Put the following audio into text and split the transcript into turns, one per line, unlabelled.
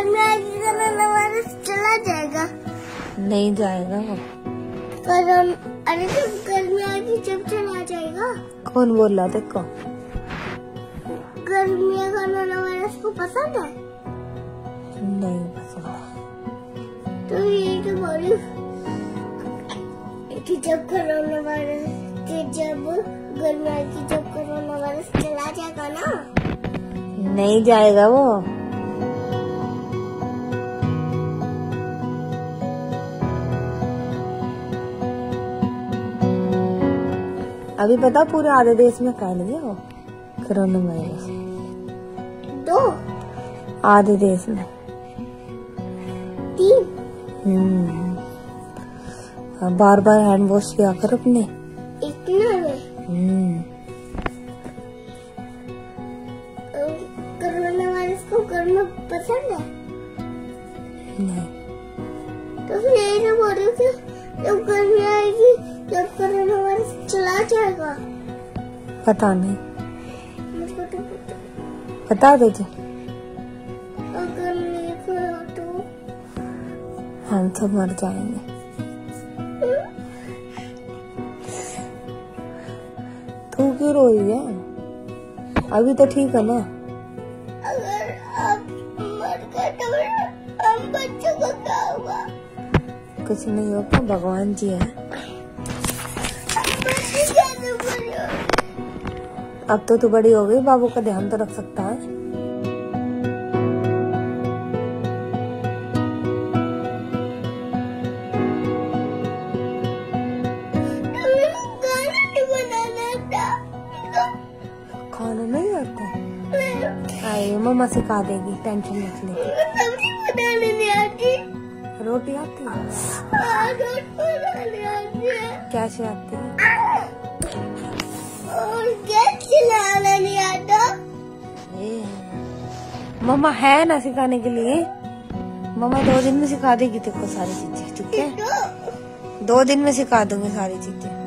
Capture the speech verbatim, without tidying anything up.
में आएगी corona virus चला जाएगा।
नहीं जाएगा वो।
कोरोना अरे जब गर्मी आएगी जब चला जाएगा।
कौन बोल रहा देखो?
गर्मी कोरोना वायरस को पसंद है?
नहीं पसंद।
तो ये तो बोली कि जब कोरोना वायरस कि जब गर्मी आएगी जब कोरोना वायरस चला जाएगा ना।
नहीं जाएगा वो। अभी पता पूरे आधे देश में फैल गया वो कोरोना वायरस।
दो
आधे देश में
तीन।
हम्म बार बार हैंड वॉश किया कर अपने।
इतना में
हम्म
कोरोना वायरस को करना पसंद है?
नहीं।
तो फिर ये जो बोल रही थी जब गर्मी आएगी जब कोरोना वायरस चला जाएगा।
पता नहीं।
मुझको तो पता।
बता तुझे।
अगर नहीं खोया तो
हम सब मर जाएंगे। तू क्यों रोई है? अभी तो ठीक है ना।
अगर आप मर गए तो हम बच्चों को क्या होगा?
कुछ नहीं होगा, भगवान जी है। अब तो तू बड़ी हो गई, बाबू का ध्यान तो रख सकता है। खाना नहीं आता? आए मम्मा सिखा देगी, टेंशन मत ले।
सब्जी बनाने नहीं आती।
रोटी आती है?
हाँ, रोटी बनाने आती है।
कैसे आती है?
और गैस चलाना नहीं आता।
मम्मा है ना सिखाने के लिए। मम्मा दो दिन में सिखा देगी तेरे को सारी चीजें, ठीक है? दो दिन में सिखा दूंगी सारी चीजें।